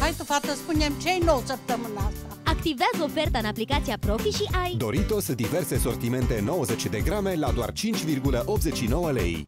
Hai tu, fată, spune-mi ce-i nou săptămâna asta. Activează oferta în aplicația Profi și ai Doritos diverse sortimente 90 de grame la doar 5,89 lei.